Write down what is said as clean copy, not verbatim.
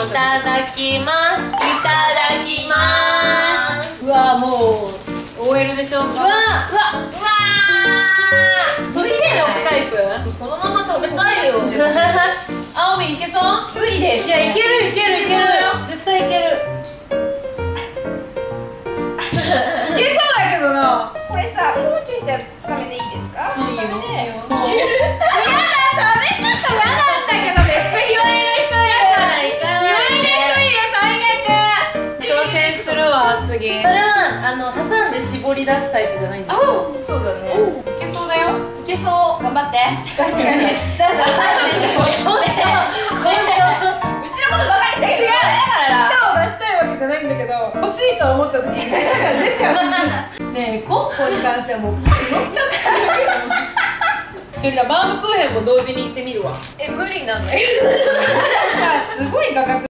いただきます。いただきます。うわもう OL でしょ。うわうわうわー、そっちで置くタイプ。 このまま食べたいよ。 あおみいけそう？ 無理です。いや、いけるいけるいける、絶対いける。 いけそうだけどな。 これさ、もうちょいした近めでいいですか？近めで。 やだ、食べ方嫌なんだけど、めっちゃひわいな人いる。ひわいな人いる、最悪。挑戦するわ、次。 それは挟んで絞り出すタイプじゃないんですか？ そうだね。 いけそうだよ。 いけそう。頑張って。 確かに下だ。 うちのことばかりしたけど。 舌を出したいわけじゃないんだけど、欲しいと思った時に舌が出ちゃう。ねえ、コッコに関してはもう乗っちゃってるけど。バームクーヘンも同時に行ってみるわ。 無理なんだけど。 さ、すごい画角